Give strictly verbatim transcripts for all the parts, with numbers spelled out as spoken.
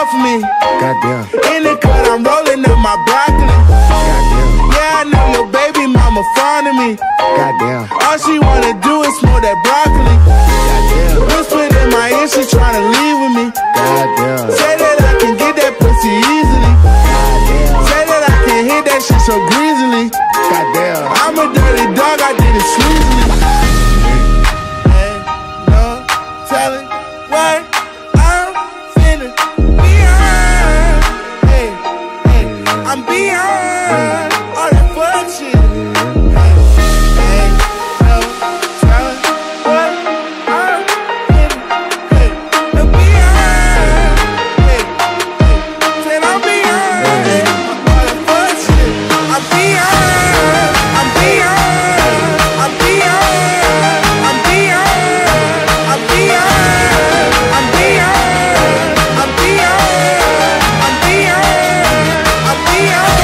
off me. Goddamn. In the cut, I'm rolling up my broccoli. Goddamn. Yeah, I know your baby mama fond of me. Goddamn. All she wanna do is smoke that broccoli. Goddamn. Whispered in my ear, she tryna leave with me. Goddamn. Say that I can get that pussy easily. Goddamn. Say that I can hit that shit so greasily. Goddamn. I'm a dirty dog, I did it sleazily. Ain't no telling what I'm finna beyond. Hey, hey, I'm beyond all that fuck shit. Ain't no telling what I'm finna, hey, I'm beyond. Hey, hey, said I'm beyond, hey, all that fuck shit. I'm beyond, I'm beyond, I'm beyond, I'm beyond, I'm beyond, I'm beyond, I'm beyond, I'm beyond, I'm beyond,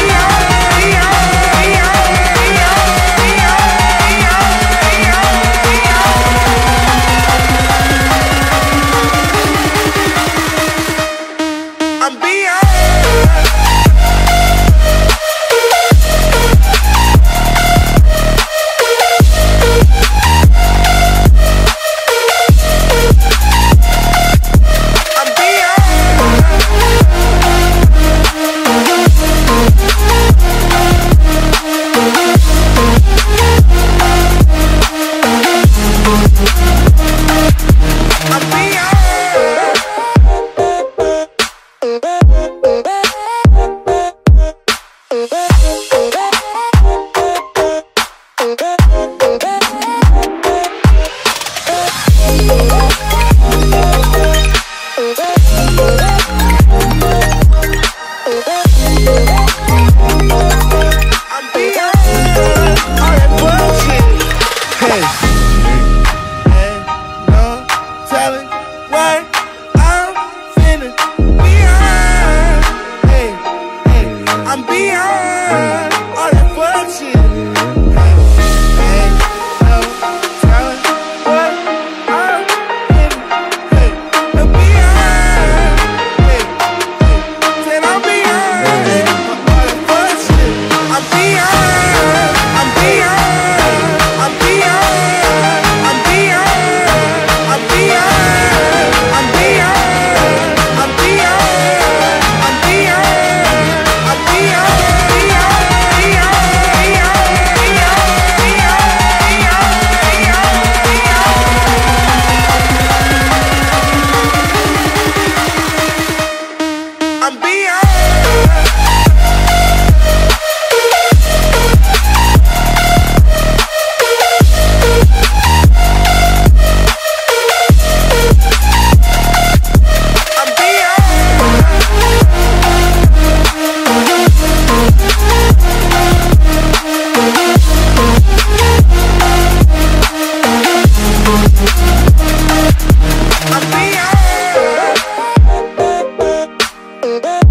I'm beyond. I'm beyond all that fuck shit. Hey, ain't no telling what I'm finna, hey, I'm beyond. Hey, hey, said I'm beyond, hey, all that fuck shit. I'm beyond, I'm beyond, I'm beyond, I'm beyond, I'm beyond, I'm beyond, I'm beyond, I'm beyond. I'm beyond. I'm beyond.